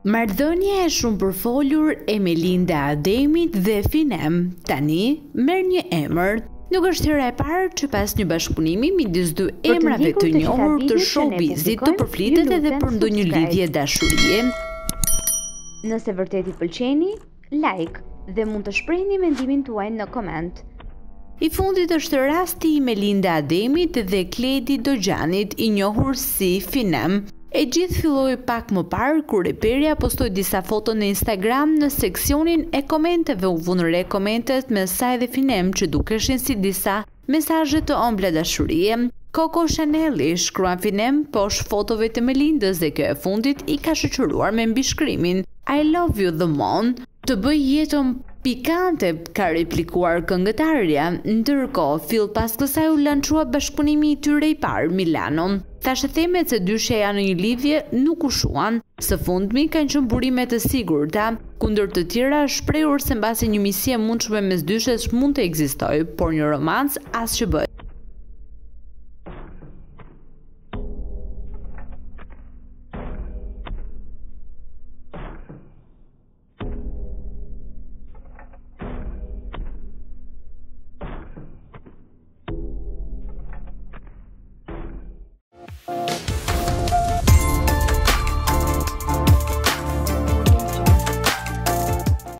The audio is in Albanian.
Marrëdhënia e shumëpërfolur e Melinda Ademit dhe Finiem-it tani merr një emër. Nuk është hera e parë që pas një bashkëpunimi midis dy emrave të njohur të showbizit të përflitet edhe për ndonjë lidhje dashurie. Nëse vërtet i pëlqeni, like dhe mund të shprehni mendimin tuaj në koment. I fundit është rasti i Melinda Ademit dhe Kledi Dogjanit, i njohur si Finiem. E gjithë filloi pak më parë kur reperja postoi disa foto në Instagram. Në seksionin e komenteve u vënë re komentet me saj dhe Finiem që dukeshin si disa mesazhe të ëmbla dashurie. Coco Chanelli, shkruan Finiem poshtë fotove të Melindës dhe kjo e fundit i ka shoqëruar me mbishkrimin I love you the mon. Të bëj jetën pikante, ka replikuar këngëtarja. Ndërkohë, fill pas kësaj u lançua bashkëpunimi i tyre i parë, Milano. Thashë themet se dyshja janë në një lidhje nuk u shuan. Së fundmi kanë qenë burime të sigurta, kundër të tjera është shprehur se mbasi një misie e mundshme mes dyshës mund të ekzistojë, por një romancë as që bëhet.